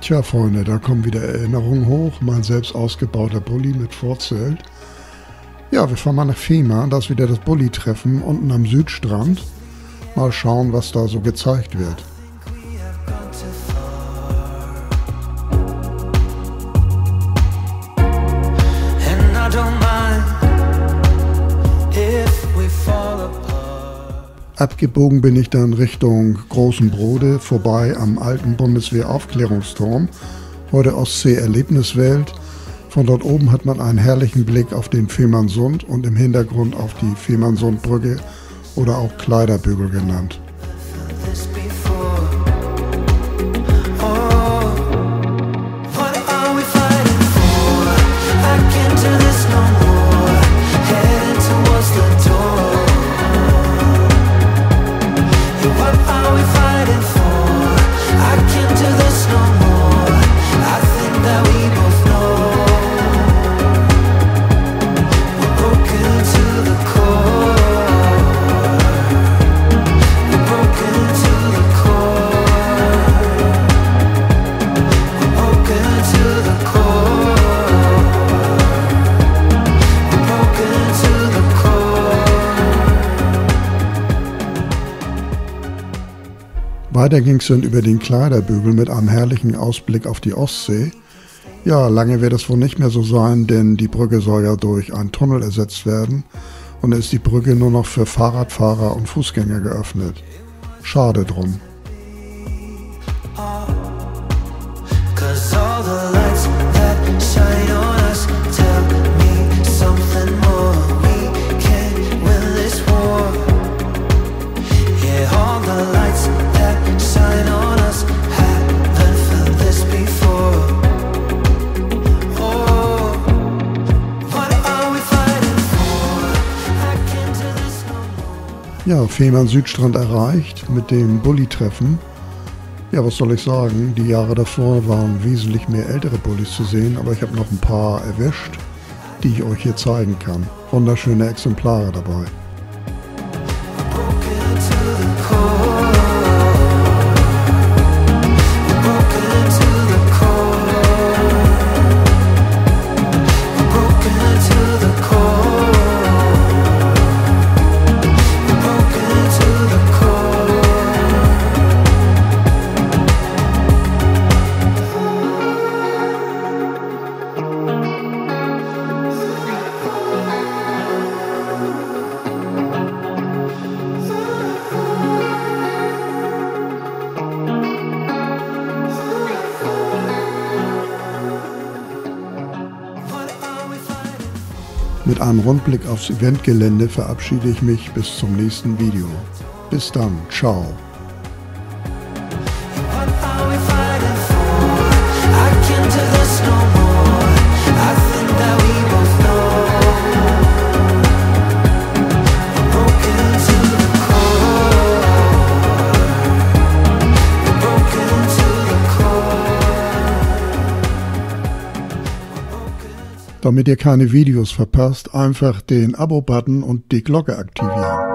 Tja, Freunde, da kommen wieder Erinnerungen hoch. Mein selbst ausgebauter Bulli mit Vorzelt. Ja, wir fahren mal nach Fehmarn. Da ist wieder das Bulli-Treffen unten am Südstrand. Mal schauen, was da so gezeigt wird. Abgebogen bin ich dann Richtung Großen Brode, vorbei am alten Bundeswehr-Aufklärungsturm, heute Ostsee-Erlebniswelt. Von dort oben hat man einen herrlichen Blick auf den Fehmarnsund und im Hintergrund auf die Fehmarnsundbrücke oder auch Kleiderbügel genannt. Weiter ging es dann über den Kleiderbügel mit einem herrlichen Ausblick auf die Ostsee. Ja, lange wird es wohl nicht mehr so sein, denn die Brücke soll ja durch einen Tunnel ersetzt werden und ist die Brücke nur noch für Fahrradfahrer und Fußgänger geöffnet. Schade drum. Ja, Fehmarn Südstrand erreicht mit dem Bulli-Treffen. Ja, was soll ich sagen? Die Jahre davor waren wesentlich mehr ältere Bullis zu sehen, aber ich habe noch ein paar erwischt, die ich euch hier zeigen kann. Wunderschöne Exemplare dabei. Mit einem Rundblick aufs Eventgelände verabschiede ich mich bis zum nächsten Video. Bis dann, ciao. Damit ihr keine Videos verpasst, einfach den Abo-Button und die Glocke aktivieren.